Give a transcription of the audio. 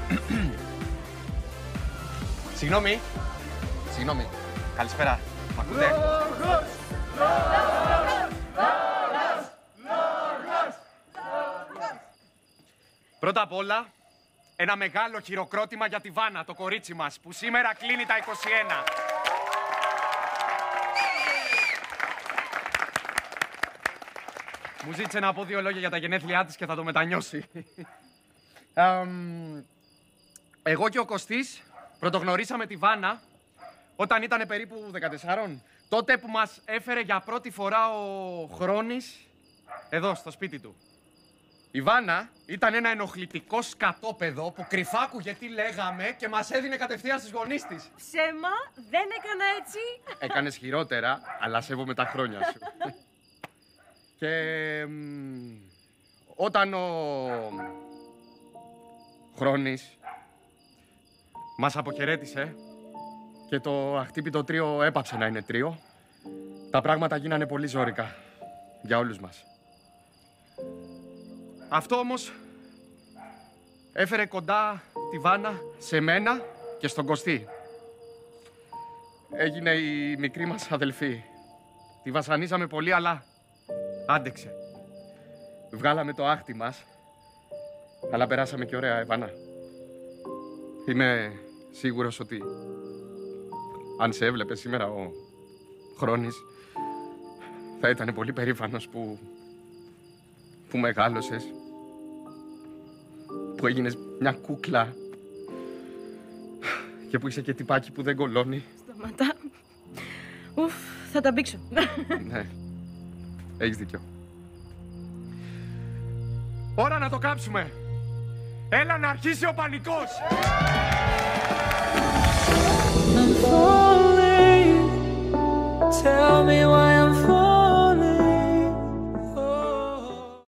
Συγγνώμη. Συγγνώμη. Καλησπέρα. Μ' ακούτε? Πρώτα απ' όλα, ένα μεγάλο χειροκρότημα για τη Βάνα, το κορίτσι μας, που σήμερα κλείνει τα 21. Μου ζήτησε να πω 2 λόγια για τα γενέθλιά της και θα το μετανιώσει. Εγώ και ο Κωστής πρωτογνωρίσαμε τη Βάνα όταν ήταν περίπου 14. Τότε που μας έφερε για πρώτη φορά ο Χρόνης εδώ, στο σπίτι του. Η Βάνα ήταν ένα ενοχλητικό σκατόπεδο που κρυφά άκουγε τι λέγαμε και μας έδινε κατευθείαν στις γονείς της. Ψέμα, δεν έκανα έτσι. Έκανες χειρότερα, αλλά σέβομαι τα χρόνια σου. Και όταν ο Χρόνης μας αποχαιρέτησε και το αχτύπητο τρίο έπαψε να είναι τρίο, τα πράγματα γίνανε πολύ ζόρικα για όλους μας. Αυτό όμως έφερε κοντά τη Βάνα σε μένα και στον Κωστή. Έγινε η μικρή μας αδελφή. Τη βασανίσαμε πολύ, αλλά άντεξε. Βγάλαμε το άχτι μας, αλλά περάσαμε και ωραία, Βάνα. Είμαι σίγουρος ότι αν σε έβλεπε σήμερα ο Χρόνης, θα ήταν πολύ περήφανος που μεγάλωσες, που έγινες μια κούκλα και που είσαι και τυπάκι που δεν κολώνει. Σταματά. Ουφ, θα τα μπήξω. Ναι, έχεις δίκιο. Ώρα να το κάψουμε. Έλα να αρχίσει ο πανικός.